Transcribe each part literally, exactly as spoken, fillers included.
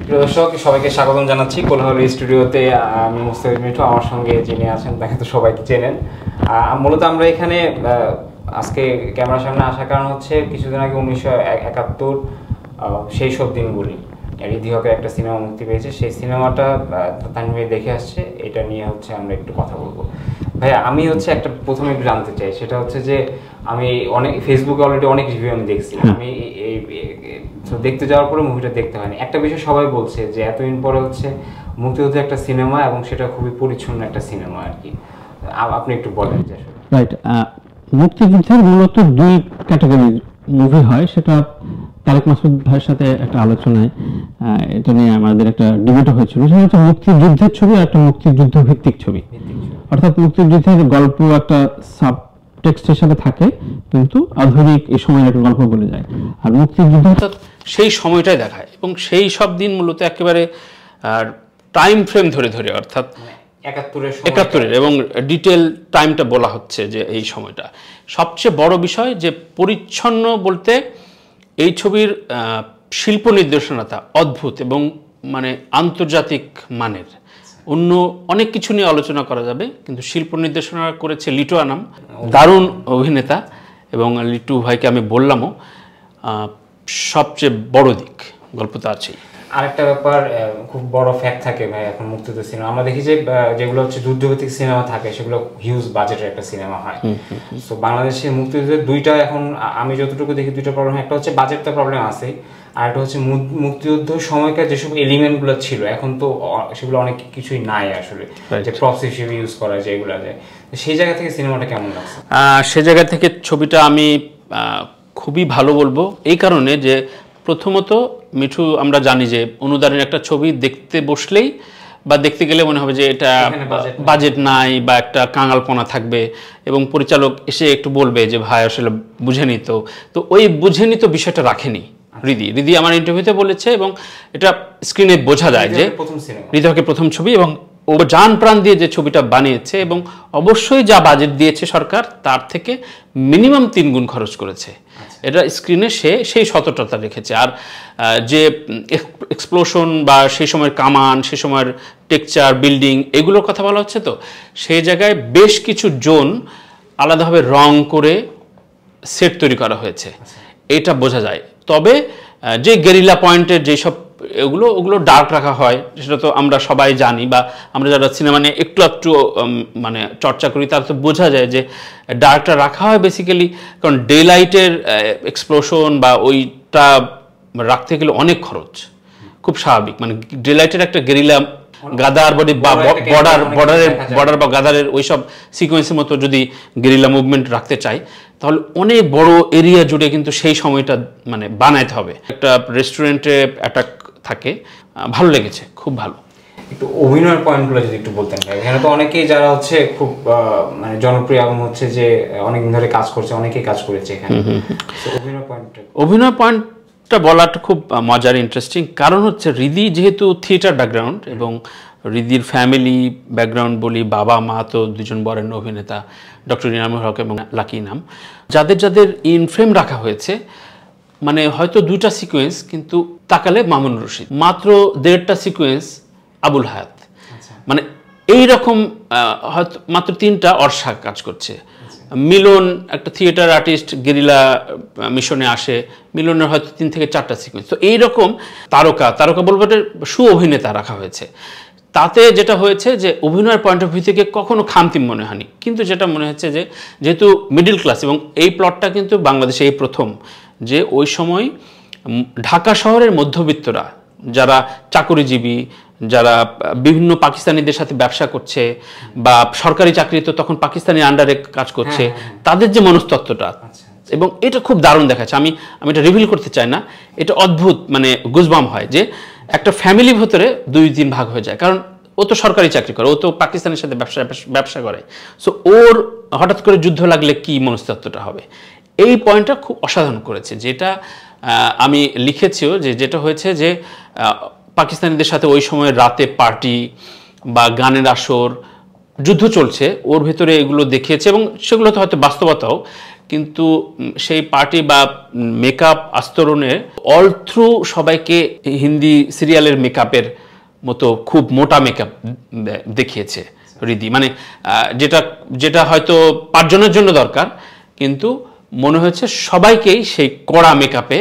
প্রিয় দর্শক সবাইকে স্বাগতম জানাচ্ছি কোলাহল স্টুডিওতে। আমি মুস্তাফিজ মিঠু, আমার সঙ্গে যিনি আছেন তাকে তো সবাই চেনেন। মূলত আমরা এখানে আজকে ক্যামেরার সামনে আসার কারণ হচ্ছে কিছুদিন আগে উনিশশো একাত্তর সেই সব দিনগুলি হৃদি হকের একটা সিনেমা মুক্তি পেয়েছে। সেই সিনেমাটা তানভীর দেখে আসছে, এটা নিয়ে হচ্ছে আমরা একটু কথা বলবো। ভাইয়া আমি হচ্ছে একটা প্রথমে একটু জানতে চাই, সেটা হচ্ছে যে আমি অনেক ফেসবুকে অলরেডি অনেক রিভিউ আমি দেখছি, আমি এই দেখতে যাওয়ার পরে মুভিটা দেখতে হয়নি। একটা বিষয় সবাই বলছে যে এতদিন পরে হচ্ছে মুক্তিযুদ্ধের একটা সিনেমা এবং সেটা খুবই পরিচ্ছন্ন একটা সিনেমা আর কি, আপনি একটু বলেন। রাইট, মুক্তিযুদ্ধের মূলত দুই ক্যাটাগরির মুভি হয়, সেটা তারেক মাসুদ ভাইয়ের সাথে একটা আলোচনায় এটা নিয়ে আমাদের একটা ডিবেট হয়েছিল। সেটা হচ্ছে মুক্তিযুদ্ধের ছবি আর একটা মুক্তিযুদ্ধ ভিত্তিক ছবি। অর্থাৎ মুক্তিযুদ্ধের গল্প একটা সাব টেক্সটের সাথে থাকে, কিন্তু আধুনিক এই সময়ের একটা গল্প বলে যায়। আর মুক্তিযুদ্ধ সেই সময়টাই দেখায় এবং সেই সব দিন মূলত একেবারে টাইম ফ্রেম ধরে ধরে, অর্থাৎ একাত্তরের এবং ডিটেল টাইমটা বলা হচ্ছে যে এই সময়টা। সবচেয়ে বড় বিষয় যে পরিচ্ছন্ন বলতে এই ছবির শিল্প নির্দেশনাটা অদ্ভুত এবং মানে আন্তর্জাতিক মানের। অন্য অনেক কিছু নিয়ে আলোচনা করা যাবে, কিন্তু শিল্প নির্দেশনা করেছে লিটু আনাম, দারুণ অভিনেতা, এবং লিটু ভাইকে আমি বললামও সবচেয়ে বড় দিক গল্প তো আছেই। আরেকটা ব্যাপার খুব বড় ফ্যাক্ট থাকে ভাই, এখন মুক্তিযুদ্ধ সিনেমা আমরা দেখি যে যেগুলো হচ্ছে যুদ্ধভিত্তিক সিনেমা থাকে সেগুলো হিউজ বাজেটের একটা সিনেমা হয়। তো বাংলাদেশের মুক্তিযুদ্ধের দুইটা, এখন আমি যতটুকু দেখি দুইটা প্রবলেম, একটা হচ্ছে বাজেটটা প্রবলেম আছে, আর একটা হচ্ছে মুক্তিযুদ্ধ সময়কার যেসব এলিমেন্টগুলো ছিল এখন তো সেগুলো অনেক কিছুই নাই আসলে, যে প্রপস হিসেবে ইউজ করা যেগুলো যায়। সেই জায়গা থেকে সিনেমাটা কেমন লাগছে? সে জায়গা থেকে ছবিটা আমি খুবই ভালো বলবো, এই কারণে যে প্রথমত মিঠু আমরা জানি যে অনুদানের একটা ছবি দেখতে বসলেই বা দেখতে গেলে মনে হবে যে এটা বাজেট নাই বা একটা কাঙালপনা থাকবে, এবং পরিচালক এসে একটু বলবে যে ভাই আসলে বুঝে নিত, তো ওই বুঝে নিত বিষয়টা রাখেনি হৃদি। হৃদি আমার ইন্টারভিউতে বলেছে এবং এটা স্ক্রিনে বোঝা যায় যে হৃদি হকের প্রথম ছবি, এবং ও জান প্রাণ দিয়ে যে ছবিটা বানিয়েছে, এবং অবশ্যই যা বাজেট দিয়েছে সরকার তার থেকে মিনিমাম তিন গুণ খরচ করেছে। এটা স্ক্রিনে সে সেই সততাটা রেখেছে। আর যে এক্সপ্লোশন বা সেই সময়ের কামান, সেই সময়ের টেক্সচার, বিল্ডিং, এগুলোর কথা বলা হচ্ছে, তো সেই জায়গায় বেশ কিছু জোন আলাদাভাবে রং করে সেট তৈরি করা হয়েছে, এটা বোঝা যায়। তবে যে গেরিলা পয়েন্টের যেসব এগুলো ওগুলো ডার্ক রাখা হয়, সেটা তো আমরা সবাই জানি, বা আমরা যারা সিনেমা নিয়ে একটু একটু মানে চর্চা করি তার তো বোঝা যায় যে ডার্কটা রাখা হয় বেসিক্যালি কারণ ডে লাইটের এক্সপ্লোশন বা ওইটা রাখতে গেলে অনেক খরচ, খুব স্বাভাবিক। মানে ডে লাইটের একটা গেরিলা গাদার বডি বা বর্ডার বর্ডারের বর্ডার বা গাদারের ওইসব সিকোয়েন্সের মতো যদি গেরিলা মুভমেন্ট রাখতে চাই, তাহলে অনেক বড় এরিয়া জুড়ে কিন্তু সেই সময়টা মানে বানাইতে হবে। একটা রেস্টুরেন্টে অ্যাটাক থাকে, ভালো লেগেছে, খুব ভালো। একটু অভিনয়ের পয়েন্টগুলো যদি একটু বলতেন ভাই। এখানে তো অনেকেই যারা হচ্ছে খুব মানে জনপ্রিয় এবং হচ্ছে যে অনেকদিন ধরে কাজ করছে, অনেকেই কাজ করেছে এখানে। অভিনয় পয়েন্টটা অভিনয় পয়েন্টটা বলাটা খুব মজার, ইন্টারেস্টিং, কারণ হচ্ছে হৃদি যেহেতু থিয়েটার ব্যাকগ্রাউন্ড এবং হৃদির ফ্যামিলি ব্যাকগ্রাউন্ড বলি, বাবা মা তো দুজন বরেণ্য অভিনেতা, ডক্টর ইনামুল হক এবং লাকি নাম, যাদের যাদের ইন ফ্রেম রাখা হয়েছে, মানে হয়তো দুইটা সিকোয়েন্স, কিন্তু তাকালে মামুন রশিদ, মাত্র দেড়টা সিকোয়েন্স আবুল হায়াত, মানে এইরকম হয়তো মাত্র তিনটা অর্ষা কাজ করছে। মিলন একটা থিয়েটার আর্টিস্ট, গেরিলা মিশনে আসে, মিলনের হয়তো তিন থেকে চারটা সিকোয়েন্স। তো এইরকম তারকা তারকা বলবো সু অভিনেতা রাখা হয়েছে। তাতে যেটা হয়েছে যে অভিনয়ের পয়েন্ট অফ ভিউ থেকে কখনো খামতি মনে হয়নি, কিন্তু যেটা মনে হচ্ছে যে যেহেতু মিডল ক্লাস, এবং এই প্লটটা কিন্তু বাংলাদেশে এই প্রথম যে ওই সময় ঢাকা শহরের মধ্যবিত্তরা যারা চাকরিজীবী, যারা বিভিন্ন পাকিস্তানিদের সাথে ব্যবসা করছে বা সরকারি চাকরি তো তখন পাকিস্তানি আন্ডারে কাজ করছে, তাদের যে মনস্তত্ত্বটা, এবং এটা খুব দারুণ দেখাচ্ছে। আমি আমি এটা রিভিল করতে চাই না, এটা অদ্ভুত, মানে গুজবাম হয় যে একটা ফ্যামিলির ভেতরে দুই তিন ভাগ হয়ে যায়, কারণ ও তো সরকারি চাকরি করে, ও তো পাকিস্তানের সাথে ব্যবসা ব্যবসা করে, সো ওর হঠাৎ করে যুদ্ধ লাগলে কি মনস্তত্ত্বটা হবে, এই পয়েন্টটা খুব অসাধারণ করেছে। যেটা আমি লিখেছিও যে যেটা হয়েছে যে পাকিস্তানিদের সাথে ওই সময় রাতে পার্টি বা গানের আসর, যুদ্ধ চলছে, ওর ভেতরে এগুলো দেখিয়েছে, এবং সেগুলো তো হয়তো বাস্তবতাও, কিন্তু সেই পার্টি বা মেকআপ আস্তরণের অল থ্রু সবাইকে হিন্দি সিরিয়ালের মেকআপের মতো খুব মোটা মেকআপ দেখিয়েছে হৃদি, মানে যেটা যেটা হয়তো পাঁচজনের জন্য দরকার, কিন্তু মনে হয়েছে সবাইকেই সেই কড়া মেকআপে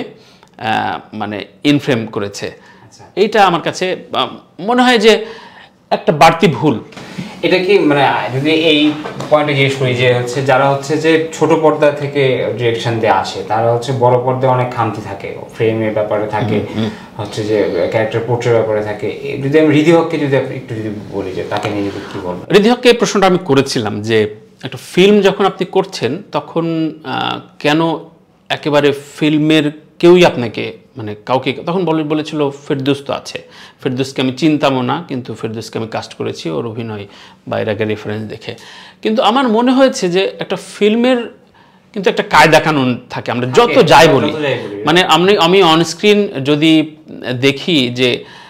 মানে ইনফ্রেম করেছে। এইটা আমার কাছে মনে হয় যে একটা বাড়তি ভুল। এটা কি মানে যদি এই পয়েন্টে জিজ্ঞেস করি যে হচ্ছে যারা হচ্ছে যে ছোট পর্দা থেকে ডিরেকশন দিয়ে আসে তারা হচ্ছে বড় পর্দায় অনেক খামতি থাকে, ফ্রেমের ব্যাপারে থাকে, হচ্ছে যে ক্যারেক্টার পোর্ট্রের ব্যাপারে থাকে। যদি আমি হৃদি হককে যদি একটু যদি বলি যে তাকে নিয়ে যদি কি বলবো। হৃদি হককে এই প্রশ্নটা আমি করেছিলাম যে একটা ফিল্ম যখন আপনি করছেন তখন কেন একেবারে ফিল্মের কেউই আপনাকে মানে কাউকে তখন বলে বলেছিল ফেরদৌস তো আছে, ফেরদৌসকে আমি চিনতামও না, কিন্তু ফেরদৌসকে আমি কাস্ট করেছি ওর অভিনয় বা এর আগে রেফারেন্স দেখে। কিন্তু আমার মনে হয়েছে যে একটা ফিল্মের কিন্তু একটা কায়দা কানুন থাকে, আমরা যত যাই বলি, মানে আমি আমি অনস্ক্রিন যদি দেখি যে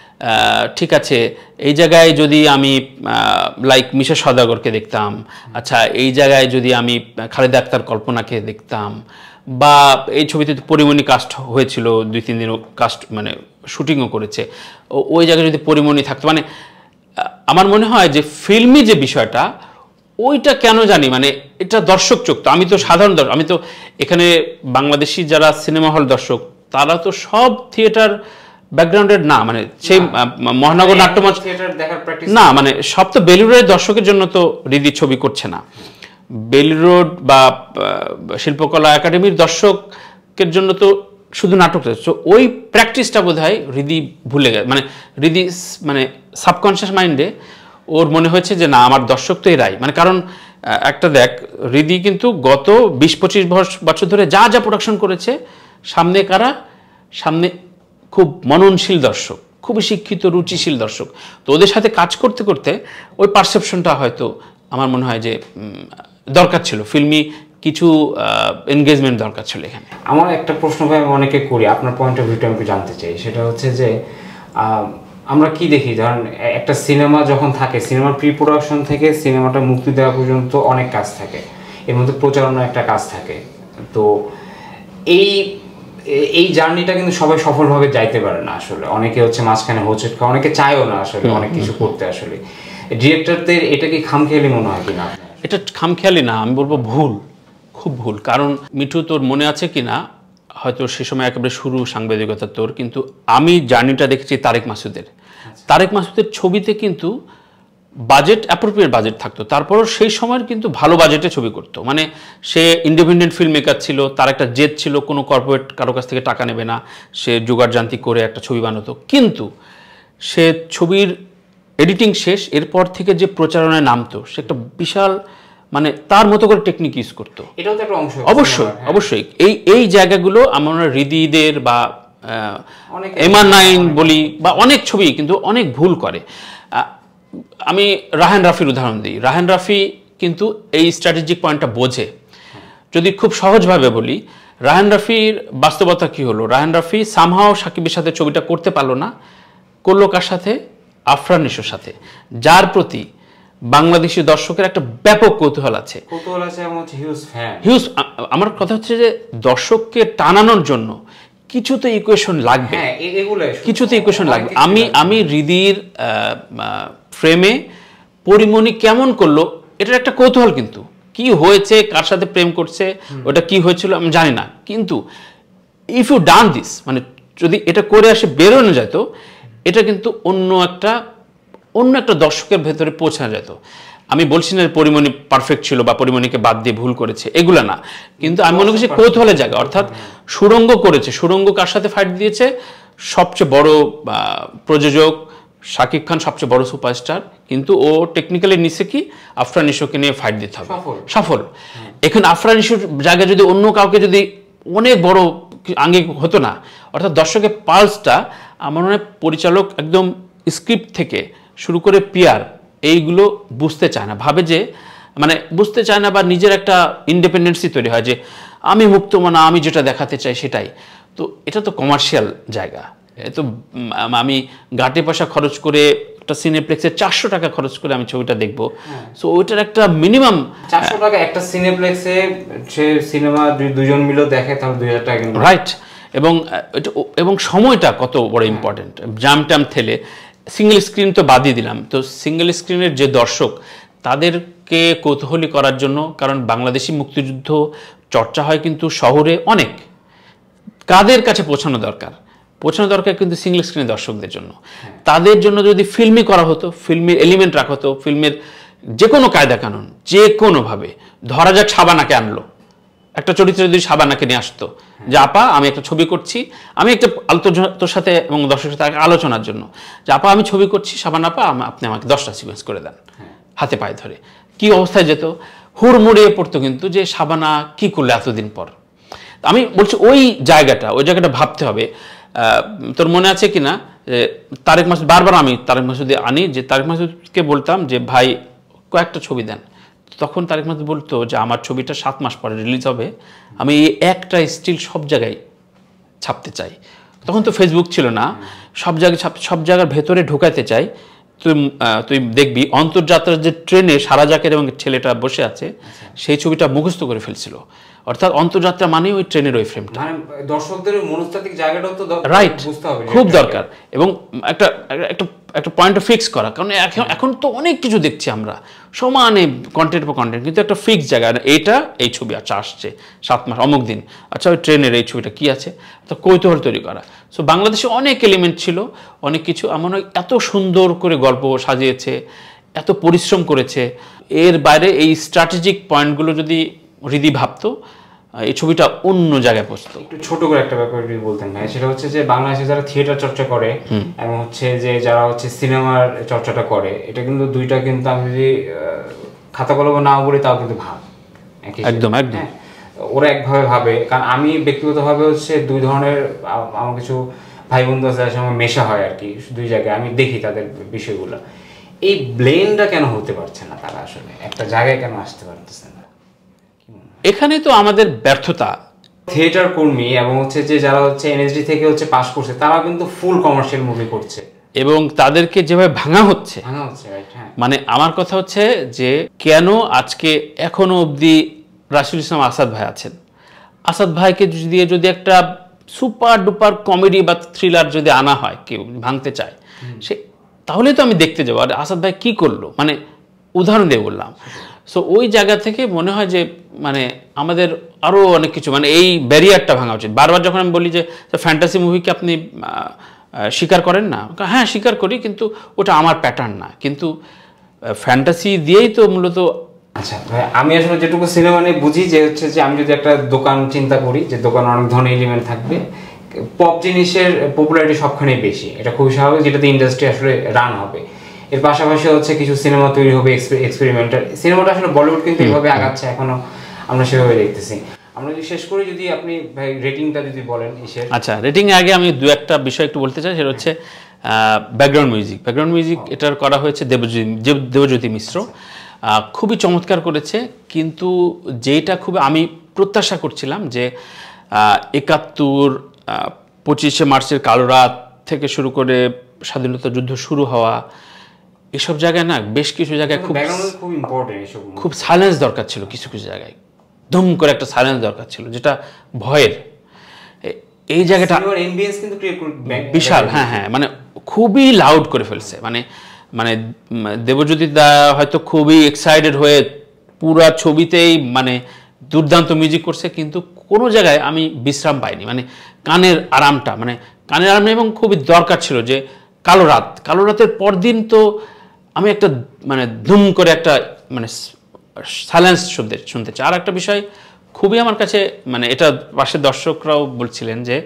ঠিক আছে এই জায়গায় যদি আমি লাইক মিশা সওদাগরকে দেখতাম, আচ্ছা এই জায়গায় যদি আমি খালেদা আক্তার কল্পনাকে দেখতাম, বা এই ছবিতে পরিমণি কাস্ট হয়েছিল দুই তিন দিনও কাস্ট মানে শুটিংও করেছে, ওই জায়গায় যদি পরিমণি থাকতো, মানে আমার মনে হয় যে ফিল্মি যে বিষয়টা ওইটা কেন জানি মানে এটা দর্শক চোখ তো, আমি তো সাধারণ দর্শক, আমি তো এখানে বাংলাদেশি যারা সিনেমা হল দর্শক তারা তো সব থিয়েটার ব্যাকগ্রাউন্ডের না, মানে সেই মহানগর নাট্যমঞ্চ না, মানে সব তো বেলুড়ের দর্শকের জন্য তো হৃদি ছবি করছে না, বেলি রোড বা শিল্পকলা একাডেমির দর্শকের জন্য তো শুধু নাটক। ওই প্র্যাকটিসটা বোধ হয় হৃদি ভুলে গেছে, মানে হৃদি মানে সাবকনশিয়াস মাইন্ডে ওর মনে হয়েছে যে না আমার দর্শক তো এরাই, মানে কারণ একটা দেখ হৃদি কিন্তু গত বিশ পঁচিশ বছর ধরে যা যা প্রোডাকশন করেছে সামনে কারা, সামনে খুব মননশীল দর্শক, খুবই শিক্ষিত রুচিশীল দর্শক, তো ওদের সাথে কাজ করতে করতে ওই পারসেপশনটা হয়তো আমার মনে হয় যে দরকার ছিল, ফিল্মি কিছু এনগেজমেন্ট দরকার ছিল এখানে। আমার একটা প্রশ্ন ভাই আমি অনেকে করি, আপনার পয়েন্ট অফ ভিউটা আমি জানতে চাই, সেটা হচ্ছে যে আমরা কি দেখি, ধরেন একটা সিনেমা যখন থাকে, সিনেমার প্রি প্রোডাকশন থেকে সিনেমাটা মুক্তি দেওয়া পর্যন্ত অনেক কাজ থাকে, এর মধ্যে প্রচারণার একটা কাজ থাকে, তো এই এই জার্নিটা কিন্তু সবাই সফলভাবে যাইতে পারে না আসলে, অনেকে হচ্ছে মাঝখানে হোঁচট খায়, অনেকে চায়ও না আসলে অনেক কিছু করতে। আসলে ডিরেক্টরদের এটা কি খামখেয়ালি মনে হয় কিনা? এটা খামখেয়ালি না, আমি বলবো ভুল, খুব ভুল। কারণ মিঠু তোর মনে আছে কিনা, হয়তো সে সময় একেবারে শুরু সাংবাদিকতা তোর, কিন্তু আমি জার্নিটা দেখেছি তারেক মাসুদের। তারেক মাসুদের ছবিতে কিন্তু বাজেট অ্যাপ্রোপ্রিয়েট বাজেট থাকতো, তারপরও সেই সময়ের কিন্তু ভালো বাজেটে ছবি করতো, মানে সে ইন্ডিপেন্ডেন্ট ফিল্ম মেকার ছিল, তার একটা জেদ ছিল কোনো কর্পোরেট কারো কাছ থেকে টাকা নেবে না, সে জোগাড়যান্ত্রিক করে একটা ছবি বানাতো। কিন্তু সে ছবির এডিটিং শেষ, এরপর থেকে যে প্রচারণায় নামতো সে একটা বিশাল মানে তার মতো করে টেকনিক ইউজ করতো, এটাও তো একটা অংশ। অবশ্যই অবশ্যই এই এই জায়গাগুলো আমরা হৃদিদের বা এমআর নাইন বলি বা অনেক ছবি কিন্তু অনেক ভুল করে। আমি রাহান রাফির উদাহরণ দিই, রাহান রাফি কিন্তু এই স্ট্র্যাটেজিক পয়েন্টটা বোঝে। যদি খুব সহজভাবে বলি, রাহান রাফির বাস্তবতা কি হলো, রাহান রাফি সামহাও সাকিবের সাথে ছবিটা করতে পারলো না, করলো কার সাথে? আফরান নিশোর সাথে, যার প্রতি বাংলাদেশি দর্শকের একটা ব্যাপক কৌতূহল আছে। কৌতূহল আছে এবং হিউজ ফ্যান। হিউজ আমার কথা হচ্ছে যে দর্শককে টানানোর জন্য কিছু তো ইকুয়েশন লাগবে, কিছু তো ইকুয়েশন লাগবে। আমি আমি হৃদির ফ্রেমে পরিমণি কেমন করলো এটার একটা কৌতূহল, কিন্তু কি হয়েছে, কার সাথে প্রেম করছে, ওটা কি হয়েছিল আমি জানি না, কিন্তু ইফ ইউ ডান দিস, মানে যদি এটা করে আসে বেরোনো যেত, এটা কিন্তু অন্য একটা অন্য একটা দর্শকের ভেতরে পৌঁছানো যেত। আমি বলছি না পরিমণি পারফেক্ট ছিল বা পরিমণিকে বাদ দিয়ে ভুল করেছে, এগুলা না, কিন্তু আমি মনে করছি কৌতূহলের জায়গা। অর্থাৎ সুরঙ্গ করেছে, সুরঙ্গ কার সাথে ফাইট দিয়েছে? সবচেয়ে বড় প্রযোজক শাকিব খান, সবচেয়ে বড় সুপারস্টার, কিন্তু ও টেকনিক্যালি নিচে কি আফরান নিশোকে নিয়ে ফাইট দিতে হবে, সফল। এখন আফরান নিশোর জায়গায় যদি অন্য কাউকে যদি অনেক বড় আঙ্গিক হতো না, অর্থাৎ দর্শকের পালসটা আমার মনে হয় পরিচালক একদম স্ক্রিপ্ট থেকে শুরু করে পিয়ার এইগুলো বুঝতে চায় না, ভাবে যে মানে বুঝতে চায় না, বা নিজের একটা ইন্ডিপেন্ডেন্সি তৈরি হয় যে আমি মুক্ত মানা, আমি যেটা দেখাতে চাই সেটাই। তো এটা তো কমার্শিয়াল জায়গা, এ তো আমি গাটে পয়সা খরচ করে একটা সিনেপ্লেক্সে চারশো টাকা খরচ করে আমি ছবিটা দেখবো, সো ওইটার একটা মিনিমাম চারশো টাকা একটা সিনেপ্লেক্সে সে সিনেমা দুজন মিলেও দেখে তাহলে দুই হাজার টাকা, রাইট। এবং এবং সময়টা কত বড় ইম্পর্টেন্ট, জাম টাম ঠেলে সিঙ্গেল স্ক্রিন তো বাদই দিলাম, তো সিঙ্গেল স্ক্রিনের যে দর্শক তাদেরকে কৌতূহলী করার জন্য, কারণ বাংলাদেশি মুক্তিযুদ্ধ চর্চা হয় কিন্তু শহরে অনেক, কাদের কাছে পৌঁছানো দরকার, পৌঁছানো দরকার কিন্তু সিঙ্গেল স্ক্রিনের দর্শকদের জন্য। তাদের জন্য যদি ফিল্মি করা হতো, ফিল্মের এলিমেন্ট রাখা হতো, ফিল্মের যে কোনো কায়দা কানুন যে কোনোভাবে, ধরা যাক শাবানাকে আনলো, একটা চরিত্র যদি শাবানাকে নিয়ে আসতো যে আপা আমি একটা ছবি করছি, আমি একটা তোর সাথে এবং দর্শকের সাথে আলোচনার জন্য যে আপা আমি ছবি করছি, শাবানা আপা আপনি আমাকে দশটা সিকোয়েন্স করে দেন, হাতে পায়ে ধরে, কি অবস্থায় যেত, হুড়মুড়িয়ে পড়তো কিন্তু যে শাবানা কি করলো এতদিন পর। আমি বলছি ওই জায়গাটা ওই জায়গাটা ভাবতে হবে। তোর মনে আছে কি না যে তারেক মাসুদ, বারবার আমি তারেক মাসুদে আনি যে তারেক মাসুদকে বলতাম যে ভাই কয়েকটা ছবি দেন, তখন তারেক মাসুদ বলতো যে আমার ছবিটা সাত মাস পরে রিলিজ হবে, আমি এই একটা স্টিল সব জায়গায় ছাপতে চাই। তখন তো ফেসবুক ছিল না, সব জায়গায় সব জায়গার ভেতরে ঢোকাতে চাই। তুই তুই দেখবি অন্তর্যাত্রার যে ট্রেনে সারা জাকের এবং ছেলেটা বসে আছে, সেই ছবিটা মুখস্থ করে ফেলছিল, অর্থাৎ অন্তর্যাত্রা মানে ওই ট্রেনের ওই ফ্রেমটা, দর্শকদের মনস্তাত্ত্বিক জায়গাটাও তো রাইট খুব দরকার, এবং একটা একটা একটা পয়েন্ট ফিক্স করা, কারণ এখন এখন তো অনেক কিছু দেখছি আমরা সমানে কন্টেন্ট পর কন্টেন্ট, কিন্তু একটা ফিক্স জায়গা, এইটা এই ছবি আচ্ছা আসছে সাত মাস অমুক দিন, আচ্ছা ওই ট্রেনের এই ছবিটা কি আছে, তো কৌতূহল তৈরি করা। সো বাংলাদেশে অনেক এলিমেন্ট ছিল, অনেক কিছু এমন এত সুন্দর করে গল্প সাজিয়েছে, এত পরিশ্রম করেছে, এর বাইরে এই স্ট্র্যাটেজিক পয়েন্টগুলো যদি হৃদি ভাবতো এই ছবিটা অন্য জায়গায় পৌঁছতো। একটু ছোট করে একটা ব্যাপার যদি বলতেন ভাই, সেটা হচ্ছে যে বাংলাদেশে যারা থিয়েটার চর্চা করে এবং হচ্ছে যে যারা হচ্ছে সিনেমার চর্চাটা করে, এটা কিন্তু দুইটা কিন্তু আমি যদি খাতা কলমে নাও বলি তাও কিন্তু ভাব একদম একদম ওরা একভাবে ভাবে। কারণ আমি ব্যক্তিগতভাবে হচ্ছে দুই ধরনের আমার কিছু ভাই বন্ধু আছে যার সঙ্গে মেশা হয় আর কি দুই জায়গায়, আমি দেখি তাদের বিষয়গুলো, এই ব্লেন্ডটা কেন হতে পারছে না, তারা আসলে একটা জায়গায় কেন আসতে পারতেছে না? এখানে তো আমাদের ব্যর্থতা। থিয়েটার কর্মী এবং হচ্ছে যে যারা হচ্ছে এনএসডি থেকে হচ্ছে পাস করছে, তারা কিন্তু ফুল কমার্শিয়াল মুভি করছে এবং তাদেরকে যেভাবে ভাঙা হচ্ছে, ভাঙা হচ্ছে মানে আমার কথা হচ্ছে যে কেন আজকে এখনো অবধি রাশিদুল ইসলাম আসাদ ভাই আছেন, আসাদ ভাইকে দিয়ে যদি একটা সুপার ডুপার কমেডি বা থ্রিলার যদি আনা হয়, কেউ ভাঙতে চায় সে, তাহলে তো আমি দেখতে যাবো। আর আসাদ ভাই কি করলো, মানে উদাহরণ দিয়ে বললাম। সো ওই জায়গা থেকে মনে হয় যে মানে আমাদের আরও অনেক কিছু, মানে এই ব্যারিয়ারটা ভাঙা উচিত। বারবার যখন আমি বলি যে ফ্যান্টাসি মুভিকে আপনি স্বীকার করেন না, হ্যাঁ স্বীকার করি, কিন্তু ওটা আমার প্যাটার্ন না, কিন্তু ফ্যান্টাসি দিয়েই তো মূলত। আচ্ছা ভাই, আমি আসলে যেটুকু সিনেমা নিয়ে বুঝি যে হচ্ছে যে আমি যদি একটা দোকান চিন্তা করি, যে দোকানে অনেক ধরনের এলিমেন্ট থাকবে, পপ জিনিসের পপুলারিটি সবখানেই বেশি, এটা খুবই স্বাভাবিক, যেটাতে ইন্ডাস্ট্রি আসলে রান হবে। এর পাশাপাশি হচ্ছে কিছু সিনেমা তৈরি হবে এক্সপেরিমেন্টাল, সিনেমাটা আসলে বলিউড কিন্তু এইভাবে আগাচ্ছে, এখনো আমরা সেভাবে দেখতেছি। আমরা যদি শেষ করি, যদি আপনি ভাই রেটিংটা যদি বলেন ইসের। আচ্ছা, রেটিং এর আগে আমি দু একটা বিষয় একটু বলতে চাই, সেটা হচ্ছে ব্যাকগ্রাউন্ড মিউজিক। ব্যাকগ্রাউন্ড মিউজিক এটার করা হয়েছে দেবজ্যোতি দেবজ্যোতি মিশ্র, খুবই চমৎকার করেছে, কিন্তু যেটা খুব আমি প্রত্যাশা করছিলাম যে একাত্তর পঁচিশে মার্চের কালো রাত থেকে শুরু করে স্বাধীনতা যুদ্ধ শুরু হওয়া, এসব জায়গায় না বেশ কিছু জায়গায় খুব খুব ইম্পর্টেন্ট, এসব খুব সাইলেন্স দরকার ছিল, কিছু কিছু জায়গায় ধুম করে একটা সাইলেন্স দরকার ছিল, যেটা ভয়ের। এই জায়গাটা বিশাল, হ্যাঁ হ্যাঁ, মানে খুবই লাউড করে ফেলছে, মানে মানে দেবজ্যোতি দা হয়তো খুবই এক্সাইটেড হয়ে পুরা ছবিতেই মানে দুর্দান্ত মিউজিক করছে, কিন্তু কোনো জায়গায় আমি বিশ্রাম পাইনি, মানে কানের আরামটা, মানে কানের আরাম, এবং খুবই দরকার ছিল যে কালো রাত, কালো রাতের পরদিন তো আমি একটা মানে ধুম করে একটা মানে সাইলেন্স শুনতে শুনতে চাই। আর একটা বিষয় খুবই আমার কাছে, মানে এটা পাশের দর্শকরাও বলছিলেন যে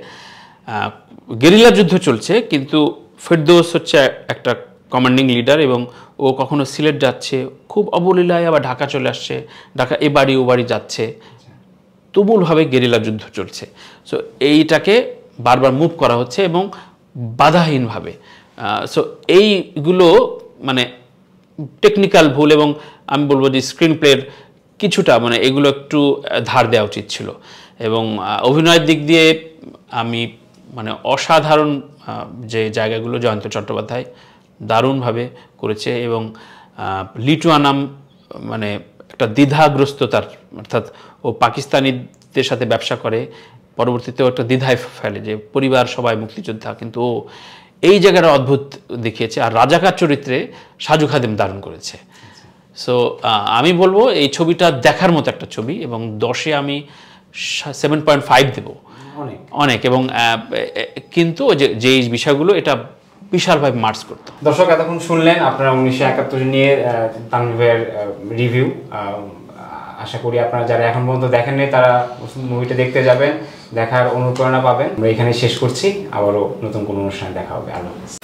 গেরিলা যুদ্ধ চলছে, কিন্তু ফেরদৌস হচ্ছে একটা কমান্ডিং লিডার, এবং ও কখনো সিলেট যাচ্ছে খুব অবলীলায়, আবার ঢাকা চলে আসছে, ঢাকা এ বাড়ি ও বাড়ি যাচ্ছে, তুমুলভাবে গেরিলা যুদ্ধ চলছে। সো এইটাকে বারবার মুভ করা হচ্ছে এবং বাধাহীনভাবে। সো এইগুলো মানে টেকনিক্যাল ভুল, এবং আমি বলবো যে স্ক্রিন প্লের কিছুটা মানে এগুলো একটু ধার দেওয়া উচিত ছিল। এবং অভিনয়ের দিক দিয়ে আমি মানে অসাধারণ যে জায়গাগুলো, জয়ন্ত চট্টোপাধ্যায় দারুণভাবে করেছে এবং লিটু আনাম মানে একটা দ্বিধাগ্রস্ততার, অর্থাৎ ও পাকিস্তানিদের সাথে ব্যবসা করে, পরবর্তীতেও একটা দ্বিধায় ফেলে যে পরিবার সবাই মুক্তিযোদ্ধা, কিন্তু ও এই জায়গাটা অদ্ভুত দেখিয়েছে। আর রাজাকার চরিত্রে সাজু খাদেম দারুণ করেছে। সো আমি বলবো এই ছবিটা দেখার মতো একটা ছবি এবং দশে আমি সেভেন পয়েন্ট ফাইভ দেবো, অনেক অনেক এবং কিন্তু যে যেই বিষয়গুলো এটা বিশালভাবে মার্চ করতো। দর্শক এতক্ষণ শুনলেন আপনারা উনিশশো একাত্তর নিয়ে তানভীরের রিভিউ। আশা করি আপনারা যারা এখন পর্যন্ত দেখেননি তারা মুভিটা দেখতে যাবেন, দেখার অনুপ্রেরণা পাবেন। আমরা এখানে শেষ করছি, আবারও নতুন কোনো অনুষ্ঠানে দেখা হবে। আল্লাহ হাফেজ।